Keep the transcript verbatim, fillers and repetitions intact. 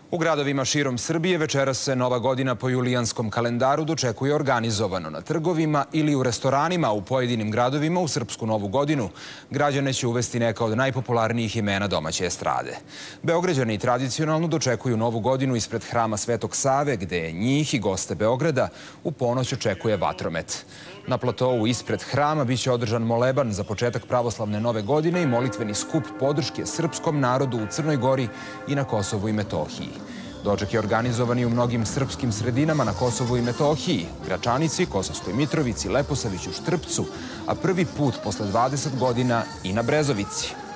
U gradovima širom Srbije večeras se Nova godina po julijanskom kalendaru dočekuje organizovano na trgovima ili u restoranima u pojedinim gradovima u srpsku Novu godinu. Građane će uvesti neka od najpopularnijih imena domaće estrade. Beograđani tradicionalno dočekuju Novu godinu ispred hrama Svetog Save, gde njih i goste Beograda u ponoć očekuje vatromet. Na platovu ispred hrama biće održan moleban za početak pravoslavne Nove godine i molitveni skup podrške srpskom narodu u Crnoj Gori i na Kosovu i Metohiji. Doček je organizovan i u mnogim srpskim sredinama na Kosovu i Metohiji, Gračanici, Kosovskoj Mitrovici, Leposaviću, Štrpcu, a prvi put posle dvadeset godina i na Brezovici.